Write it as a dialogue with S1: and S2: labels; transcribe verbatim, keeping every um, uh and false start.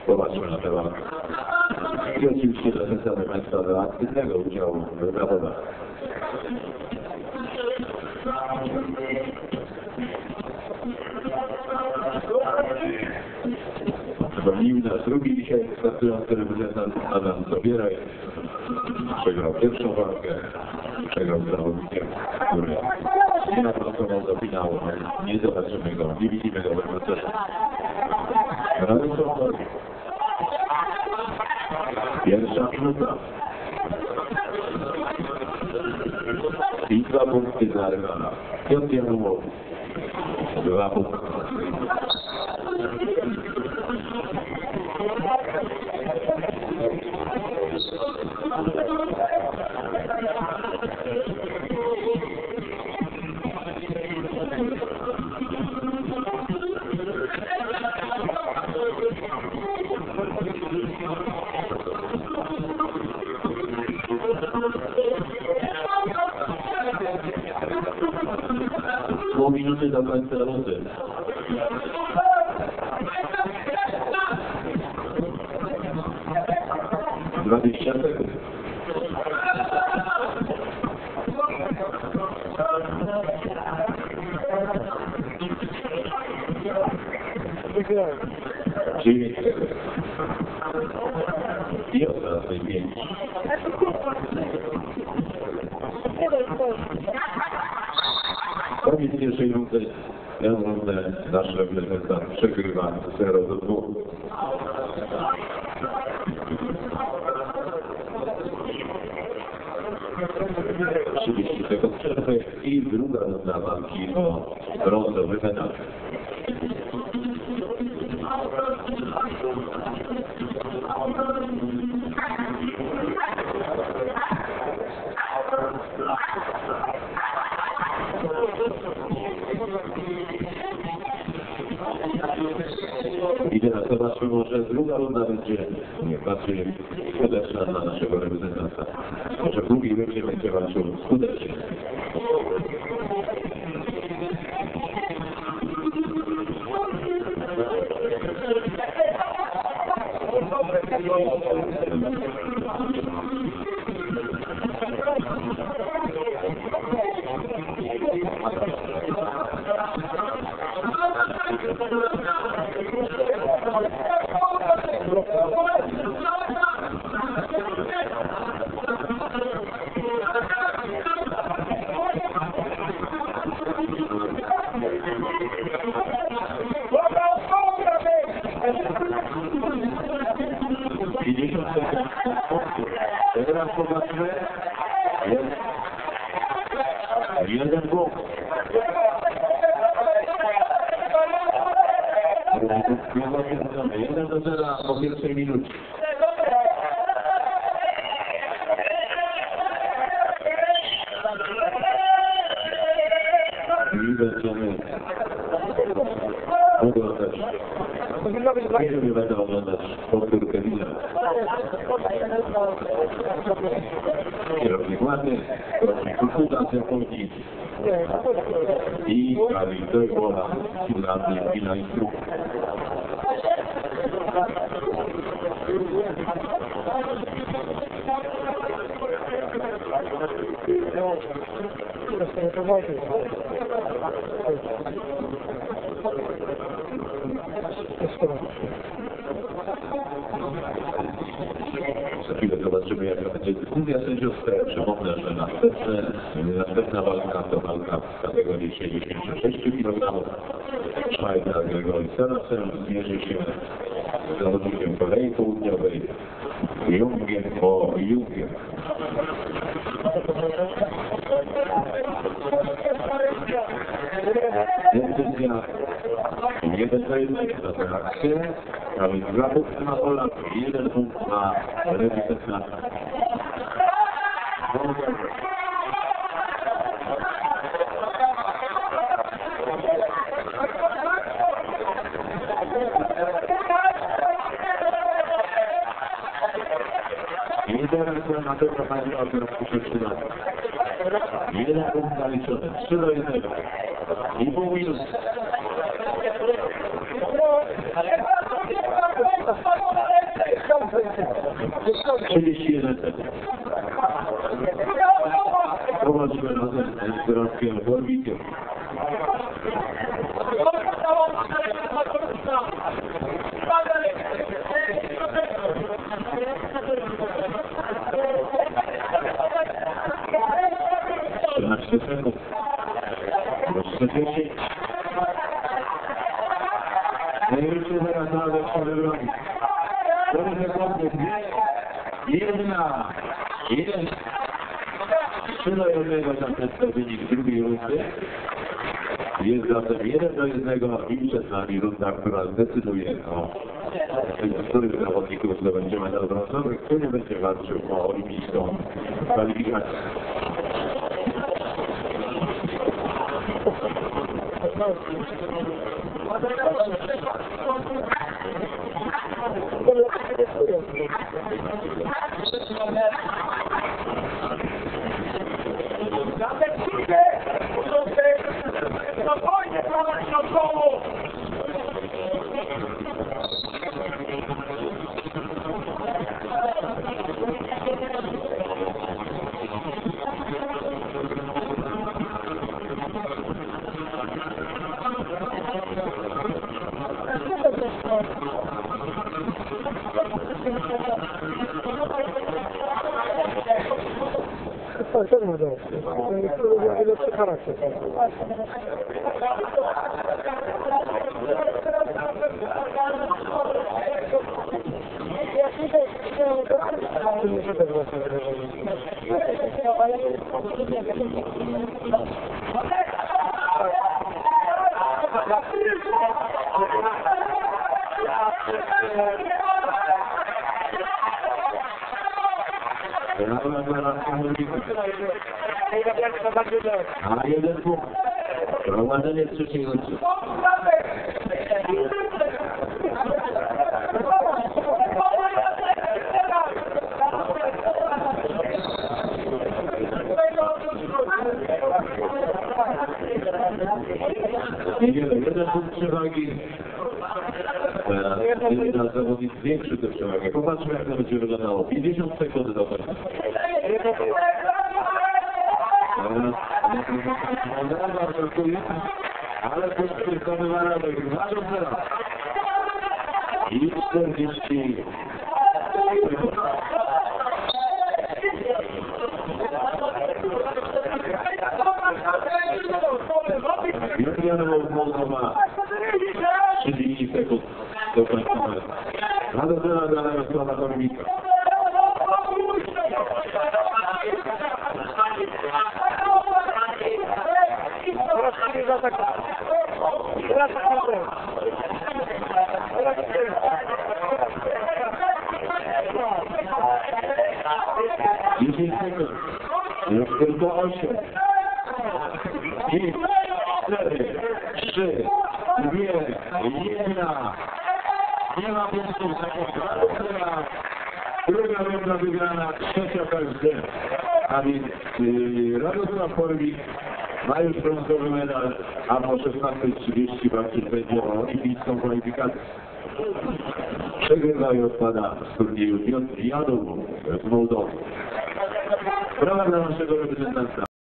S1: Popatrzmy na temat. I oczywiście zachęcamy Państwa do aktywnego udziału w zawodach. Przypomnijmy nasz drugi dzisiaj startujący reprezentant Adam Sobieraj. Przegrał pierwszą walkę, przegrał z zawodnikiem, który nie awansował do finału. Nie zobaczymy go, nie widzimy go w procesie. Pierwsza minuta. I dwa punkty dla rywala. Piotr Janułowy. Dwa punkty. Pół minuty do końca rundy. dwadzieścia sekund. dziewięć sekund. I ostatnie pięć. Koniec pierwszej rundy. Tę rundę nasz reprezentant przegrywa zero do dwóch. trzydzieści sekund przerwy i druga runda walki o brązowy medal. I teraz zobaczmy, może druga runda będzie bardziej skuteczna dla naszego reprezentanta. Może w drugiej rundzie będzie walczył skutecznie. pięćdziesiąt sekund. Teraz zobaczmy. Jeden punkt. Jeden do zera po pierwszej minucie. I będziemy oglądać. Nie będę oglądać powtórkę wideo. Kierownik ładny, kierownik konsultacja Polski i Kamil Dojwola z Finlandii i na instrukcji. Za chwilę zobaczymy, jaka będzie dyskusja sędziowska. Przypomnę, że następne, następna walka to walka w kategorii sześćdziesiąt sześć kilogramów. Szwajcar Gregory Sorensen zmierzy się z zawodnikiem Korei Południowej, Jungiem po Jungiem. Decyzja jeden do jednego za tę akcję, a więc dwa punkty na Polak, jeden punkt na reprezentanta. I teraz na pewno Pani Opier przyczyna. Jeden punkt zaliczony, trzy do jednego. I pół minuty. trzydzieści jeden sekund. Prowadzimy razem z Grafkiem Gorwikiem. trzynaście sekund. czterdzieści. Najwyższy zaraz na Aleksandrze broni. cztery sekundy. Jedna. Jeden. trzy do jednego za ten wynik drugiej rundy. Jest zatem jeden do jednego i przed nami runda, która zdecyduje o tym, których zawodników zdobędzie medal brązowy, który będzie walczył o olimpijską kwalifikację.
S2: Tak, też ma rację. To jest lepszy charakter. To nie się też właśnie wyrażenie.
S1: A jeden punkt. Prowadzenie trzeciej rundy. Jeden punkt przewagi. Teraz jeden zawodnik większy tę przewagę. Popatrzmy, jak to będzie wyglądało. pięćdziesiąt sekund do końca. Ale punkt wykonywa Radek. Uważam teraz. I czterdzieści. Julianowa Mołdowa. trzydzieści sekund do końca. Radek teraz dla Jarosława Gorwika. dziesięć sekund. Już tylko osiem. pięć, cztery, trzy, dwa, jedna. Nie ma punktów za kontrakt. Druga runda wygrana, trzecia K S D. A więc yy, Radosław Gorwik ma już brązowy medal, a po szesnastej trzydzieści walczyć będzie o olimpijską kwalifikację. Przegrywa i odpada z turnieju Piotr Jadow z Mołdowy. Brawa dla naszego reprezentanta.